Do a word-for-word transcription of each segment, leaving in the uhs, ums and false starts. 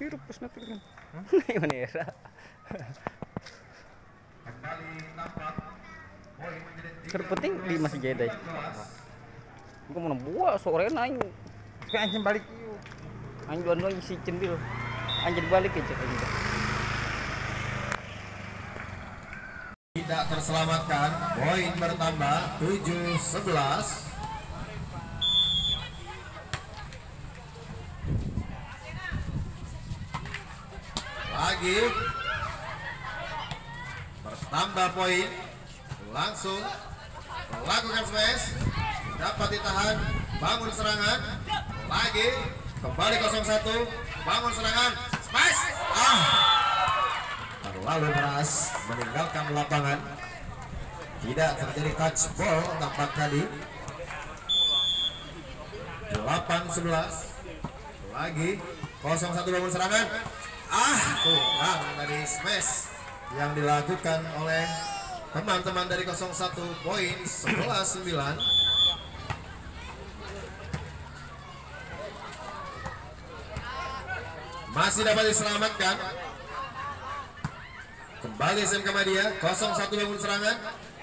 sirup pas nanti kan. Gimana ya? Terpenting di masih jadi. Gue mau buat sore naik. Kayak anjing balik. Anjing dua-dua si cendil. Anjing balik aja kayak gitu. Tidak terselamatkan, poin bertambah tujuh sebelas. Lagi bertambah poin, langsung melakukan smash, dapat ditahan, bangun serangan, lagi kembali nol satu, bangun serangan, smash, ah, terlalu keras meninggalkan lapangan, tidak terjadi touch ball tampak kali. Delapan sebelas, lagi nol satu bangun serangan. Ah, kurang dari smash yang dilakukan oleh teman-teman dari nol satu, poin sebelas sembilan. Masih dapat diselamatkan. Kembali S M K Madya, nol satu bangun serangan.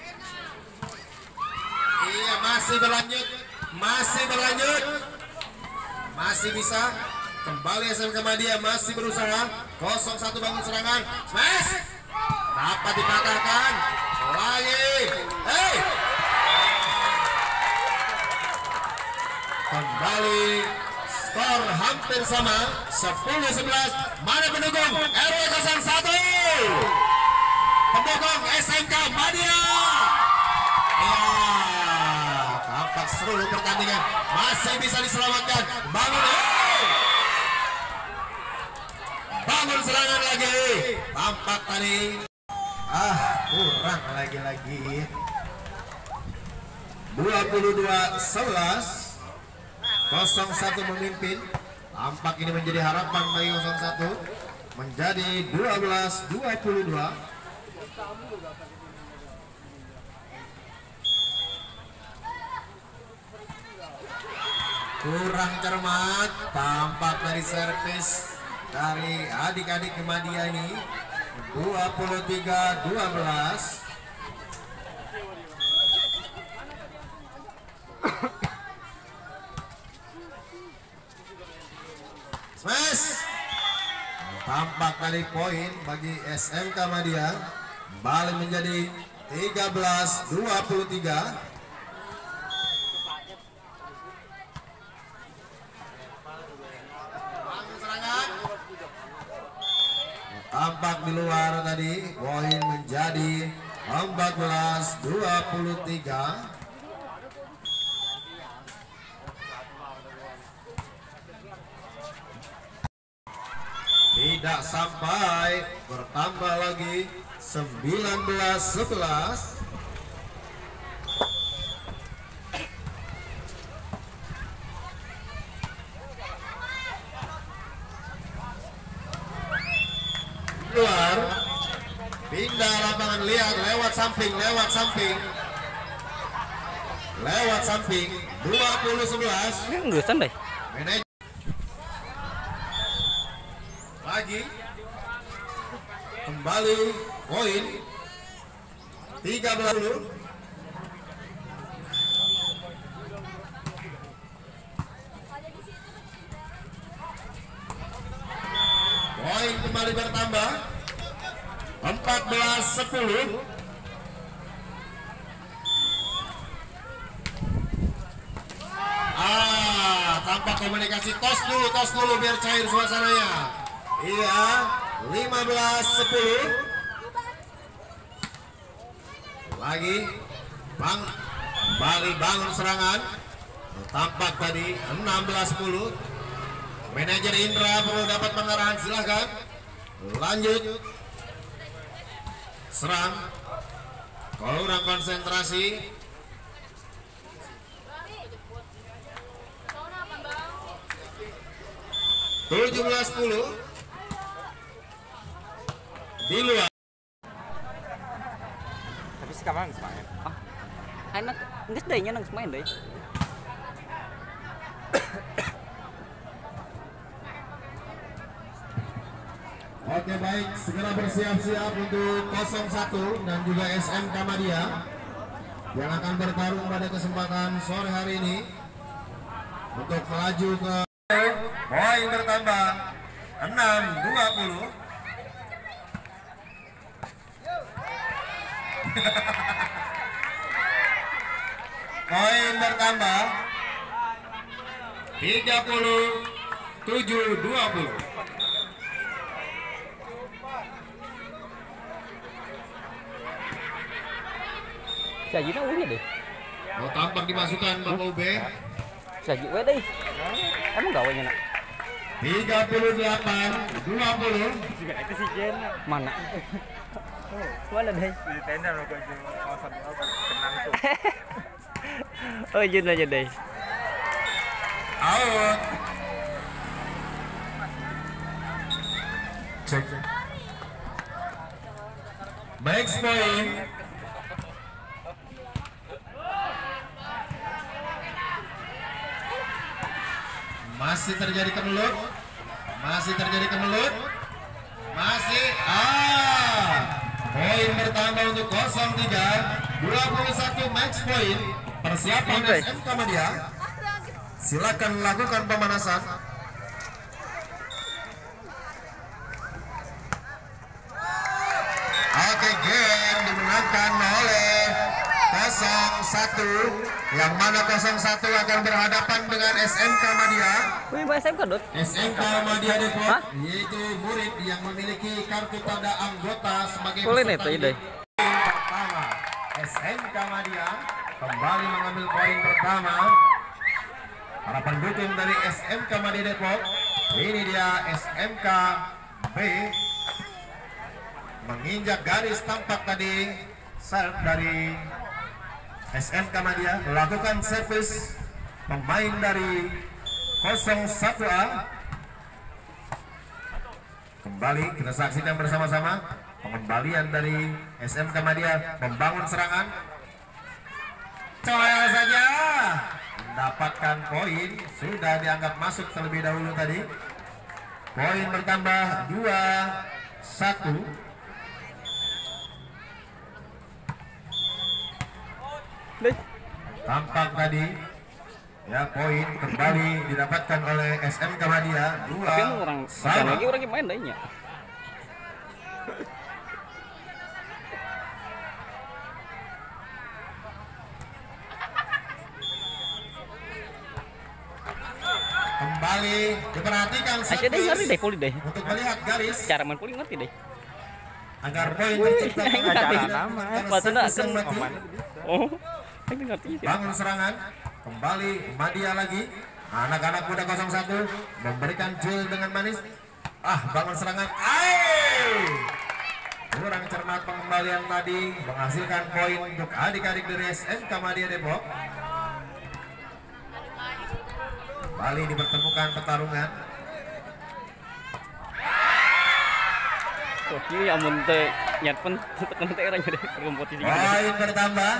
Iya, masih berlanjut, masih berlanjut, masih bisa. Kembali S M K Madya masih berusaha, nol satu bangun serangan, smash, dapat dipatahkan, lagi, hey, kembali skor hampir sama, sepuluh sebelas, mana pendukung R W nol satu, pendukung S M K Madya, iya, tampak seluruh pertandingan, masih bisa diselamatkan, bangun, hey! Bangun serangan lagi, tampak tadi, ah kurang lagi-lagi, dua puluh dua sebelas, nol satu memimpin, tampak ini menjadi harapan bagi nol satu, menjadi dua belas dua puluh dua. Kurang cermat, tampak dari servis dari adik-adik Madya ini, dua puluh tiga dua belas. Smash, tampak dari poin bagi S M K Madya, kembali menjadi tiga belas dua puluh tiga. Tampak di luar tadi, poin menjadi empat belas dua puluh tiga. Tidak sampai, bertambah lagi sembilan belas sebelas. Keluar, pindah lapangan, lihat lewat samping, lewat samping, lewat samping, dua puluh sebelas. Ini enggak santai. Manajer lagi, kembali poin tiga belas. Poin kembali bertambah empat belas sepuluh. Ah, tampak komunikasi, tos dulu, tos dulu biar cair suasananya. Iya, lima belas sepuluh. Lagi bang, kembali bangun serangan. Tampak tadi enam belas sepuluh. Manajer Indra perlu dapat pengarahan, silahkan lanjut serang, kurang konsentrasi. tujuh belas sepuluh di luar. Tapi sekarang main. Ah, enak, nggak sedihnya nang main deh. Oke baik, segera bersiap-siap untuk nol satu dan juga S M K Madia yang akan bertarung pada kesempatan sore hari ini untuk melaju ke poin bertambah enam dua puluh. Poin bertambah tiga puluh tujuh dua puluh. Sajina udah deh. Oh, tampak dimasukkan Bapak U B. Saji we deh. Emang gawanya nak? tiga puluh delapan dua puluh. Itu si Jen. Mana? Mana deh? Di tenda lo kok kawasan apa tenang tuh. Oh, Jun aja deh. Out. Cek. Max point. Masih terjadi kemelut. Masih terjadi kemelut. Masih ah. Poin bertambah untuk nol tiga dua puluh satu max point. Persiapan S M K Madia. Silakan lakukan pemanasan. Oke, game dimenangkan oleh nol satu, yang mana nol satu akan berhadapan dengan S M K Madia. Wih, S M K Dot. S M K Madia Depok, yaitu murid yang memiliki kartu tanda anggota sebagai Boleh nih, peserta deh. pertama. S M K Madia kembali mengambil poin pertama. Para pendukung dari S M K Madia Depok, ini dia S M K B menginjak garis, tampak tadi serve dari S M K Madia, melakukan servis pemain dari nol satu A. Kembali kita saksikan bersama-sama pengembalian dari S M K Madia membangun serangan. Coel saja mendapatkan poin, sudah dianggap masuk terlebih dahulu tadi. Poin bertambah dua satu. Tampak tadi ya, poin kembali didapatkan oleh S M K Madia. Dua Tapi emang orang sama. lagi orang yang main dahnya. Kembali diperhatikan Aja deh ngerti deh poli deh. untuk melihat garis Cara main poli ngerti deh. agar poin Wih, tercipta. ngerti. Waktu nak kan Bangun oh, aku ngerti sih. serangan, kembali Madia lagi. Anak-anak muda nol satu memberikan jul dengan manis. Ah, bangun serangan. Ay! Kurang cermat pengembalian tadi, menghasilkan poin untuk adik-adik dari S M K Madia Depok. Kembali dipertemukan pertarungan. Oh, iya amun teh nyat pun tekan teh orang jadi kompetisi. Poin bertambah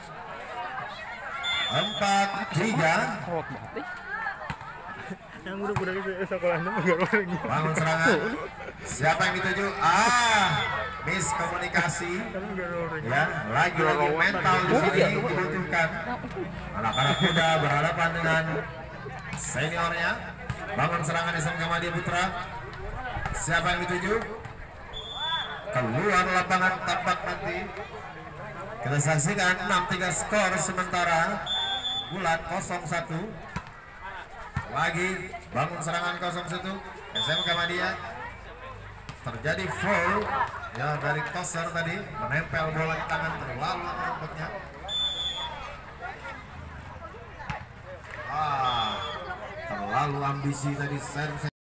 empat tiga. Kok banget deh. Yang udah-udah itu sekolahnya enggak orang gitu. Bangun serangan. Siapa yang dituju? Ah, miskomunikasi. Ya, lagi-lagi mental di sini dibutuhkan. Anak-anak muda berhadapan dengan seniornya. Bangun serangan S M K Madia Putra. Siapa yang dituju? Keluar lapangan, tampak nanti. Kita saksikan enam tiga skor sementara. Bulat nol satu. Lagi bangun serangan nol satu. S M K Madia. Terjadi foul ya dari Koser tadi, menempel bola di tangan, terlalu merempetnya. Ah, terlalu ambisi tadi servis.